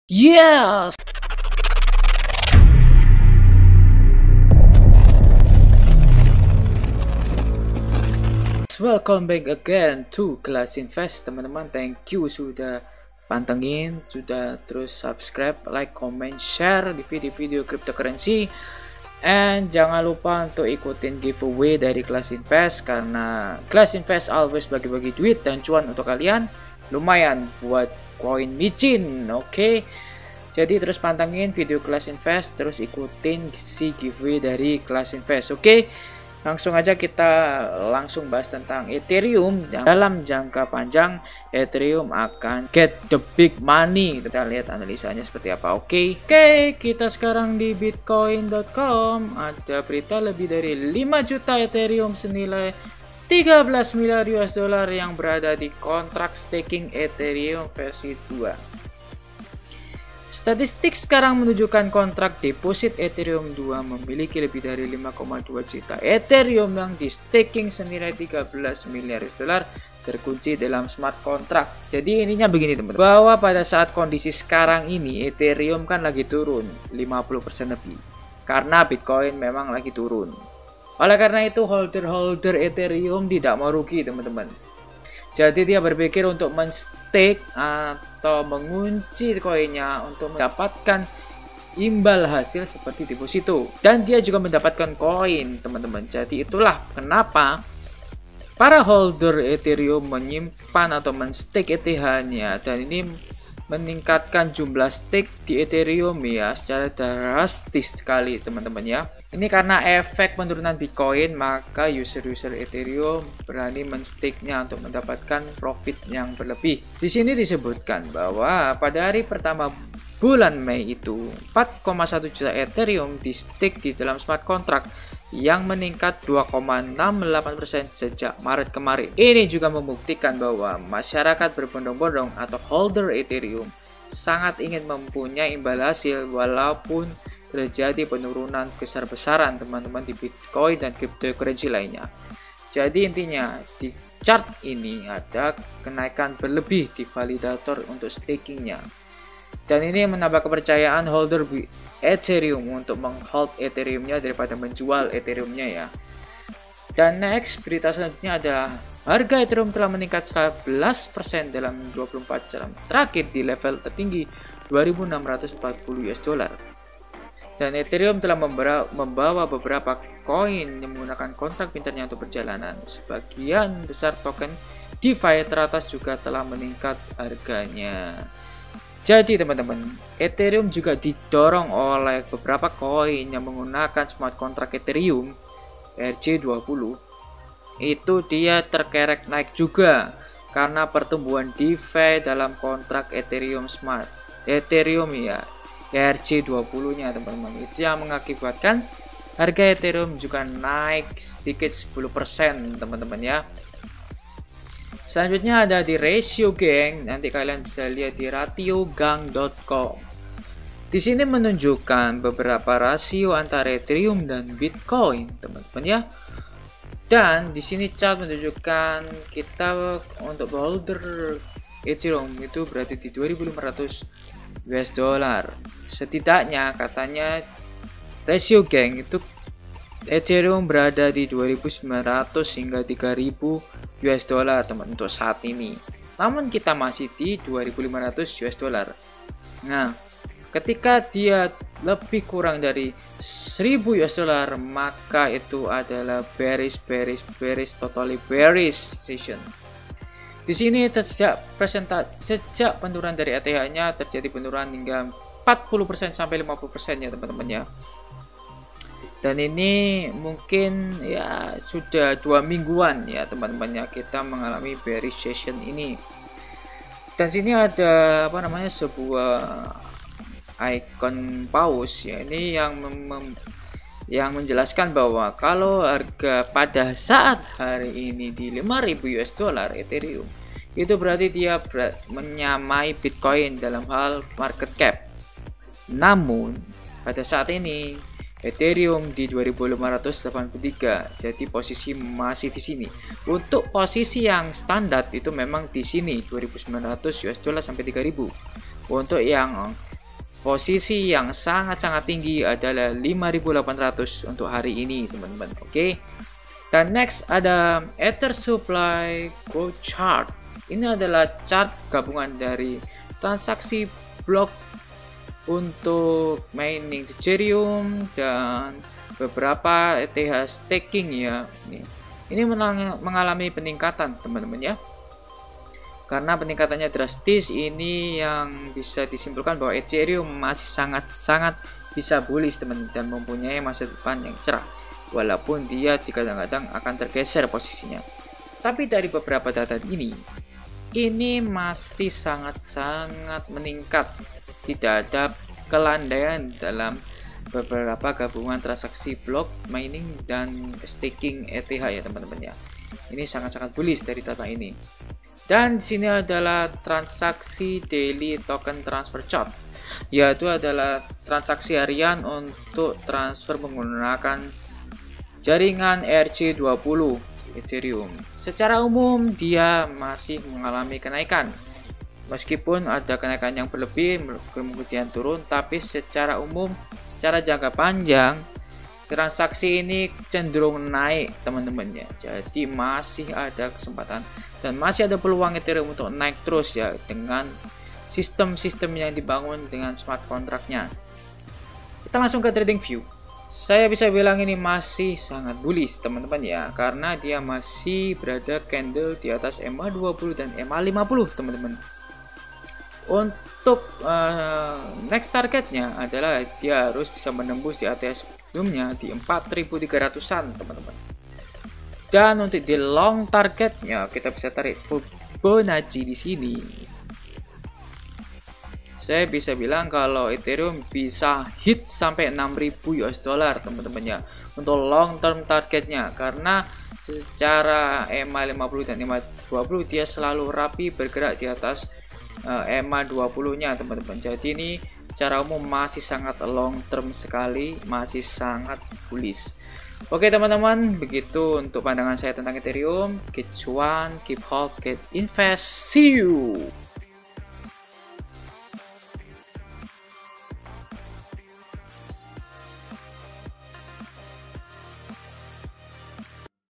Yes! Welcome back again to Kelas Invest, teman-teman. Thank you sudah pantengin, sudah terus subscribe, like, comment, share di video-video cryptocurrency. And jangan lupa untuk ikutin giveaway dari Kelas Invest, karena Kelas Invest always bagi-bagi duit dan cuan untuk kalian. Lumayan buat koin micin, oke? Jadi terus pantengin video Kelas Invest, terus ikutin si giveaway dari Kelas Invest, oke? Langsung aja kita langsung bahas tentang Ethereum. Dalam jangka panjang Ethereum akan get the big money. Kita lihat analisanya seperti apa. Oke, kita sekarang di bitcoin.com. Ada berita lebih dari 5 juta Ethereum senilai 13 miliar US dollar yang berada di kontrak staking Ethereum versi 2. Statistik sekarang menunjukkan kontrak deposit Ethereum 2 memiliki lebih dari 5,2 juta Ethereum yang di staking senilai 13 miliar US dollar terkunci dalam smart contract. Jadi ininya begini teman-teman, bahwa pada saat kondisi sekarang ini Ethereum kan lagi turun 50% lebih karena Bitcoin memang lagi turun. Oleh karena itu holder Ethereum tidak mau rugi teman-teman. Jadi dia berpikir untuk men-stake atau mengunci koinnya untuk mendapatkan imbal hasil seperti deposito. Dan dia juga mendapatkan koin teman-teman. Jadi itulah kenapa para holder Ethereum menyimpan atau men-stake ETH-nya. Dan ini meningkatkan jumlah stake di Ethereum ya secara drastis sekali teman-teman ya. Ini karena efek penurunan Bitcoin, maka user-user Ethereum berani men-stake-nya untuk mendapatkan profit yang berlebih. Di sini disebutkan bahwa pada hari pertama bulan Mei itu 4,1 juta Ethereum di stake di dalam smart contract yang meningkat 2,68% sejak Maret kemarin. Ini juga membuktikan bahwa masyarakat berbondong-bondong atau holder Ethereum sangat ingin mempunyai imbal hasil walaupun terjadi penurunan besar-besaran teman-teman di Bitcoin dan cryptocurrency lainnya. Jadi intinya di chart ini ada kenaikan berlebih di validator untuk stakingnya. Dan ini menambah kepercayaan holder Ethereum untuk menghold Ethereumnya daripada menjual Ethereumnya ya. Dan next berita selanjutnya adalah harga Ethereum telah meningkat 11% dalam 24 jam terakhir di level tertinggi 2.640 US dollar. Dan Ethereum telah membawa beberapa koin yang menggunakan kontrak pintarnya untuk perjalanan. Sebagian besar token DeFi teratas juga telah meningkat harganya. Jadi teman-teman, Ethereum juga didorong oleh beberapa koin yang menggunakan smart contract Ethereum ERC20. Itu dia terkerek naik juga karena pertumbuhan DeFi dalam kontrak Ethereum Smart. Ethereum ya, ERC20-nya teman-teman. Itu yang mengakibatkan harga Ethereum juga naik sedikit 10% teman-teman ya. Selanjutnya ada di Ratio Gang, nanti kalian bisa lihat di ratiogang.com. Di sini menunjukkan beberapa rasio antara Ethereum dan Bitcoin, teman-teman ya. Dan di sini chart menunjukkan kita untuk holder Ethereum itu berada di 2.500 US dollar. Setidaknya katanya Ratio Gang itu Ethereum berada di 2.900 hingga 3.000 US dollar teman untuk saat ini. Namun kita masih di 2.500 US dollar. Nah, ketika dia lebih kurang dari 1.000 US dollar, maka itu adalah bearish totally bearish session. Di sini sejak penurunan dari ETH-nya terjadi penurunan hingga 40% sampai 50% ya teman-teman ya. Dan ini mungkin ya sudah 2 mingguan ya teman-teman ya kita mengalami bearish session ini. Dan sini ada apa namanya sebuah icon paus ya, ini yang menjelaskan bahwa kalau harga pada saat hari ini di 5.000 US dollar Ethereum itu berarti dia menyamai Bitcoin dalam hal market cap. Namun pada saat ini Ethereum di 2.583, jadi posisi masih di sini. Untuk posisi yang standar itu memang di sini 2.900 US dollar sampai 3.000. Untuk yang posisi yang sangat-sangat tinggi adalah 5.800 untuk hari ini, teman-teman. Oke. Dan next ada Ether Supply Growth Chart. Ini adalah chart gabungan dari transaksi blok untuk mining Ethereum dan beberapa ETH staking ya. Ini mengalami peningkatan, teman-teman ya. Karena peningkatannya drastis, ini yang bisa disimpulkan bahwa Ethereum masih sangat-sangat bisa bullish, teman-teman, dan mempunyai masa depan yang cerah. Walaupun dia kadang-kadang akan tergeser posisinya. Tapi dari beberapa data ini masih sangat-sangat meningkat. Tidak ada kelandaian dalam beberapa gabungan transaksi blok mining dan staking ETH ya, teman-teman ya. Ini sangat-sangat bullish dari data ini. Dan di sini adalah transaksi daily token transfer chart, yaitu adalah transaksi harian untuk transfer menggunakan jaringan ERC20 Ethereum. Secara umum dia masih mengalami kenaikan. Meskipun ada kenaikan yang berlebih kemudian turun, tapi secara umum, secara jangka panjang transaksi ini cenderung naik, teman-teman ya. Jadi masih ada kesempatan dan masih ada peluang Ethereum untuk naik terus ya, dengan sistem-sistem yang dibangun dengan smart contract-nya. Kita langsung ke trading view. Saya bisa bilang ini masih sangat bullish, teman-teman ya, karena dia masih berada candle di atas MA20 dan MA50, teman-teman. Untuk next targetnya adalah dia harus bisa menembus di atas sebelumnya di 4.300-an, teman-teman. Dan untuk di long targetnya kita bisa tarik Fibonacci di sini. Saya bisa bilang kalau Ethereum bisa hit sampai 6.000 US dollar, teman-teman ya, untuk long term targetnya, karena secara MA50 dan MA20 dia selalu rapi bergerak di atas MA20-nya, teman-teman. Jadi ini secara umum masih sangat long term sekali, masih sangat bullish. Oke teman-teman, begitu untuk pandangan saya tentang Ethereum. Keep cuan, keep hold, keep invest. See you.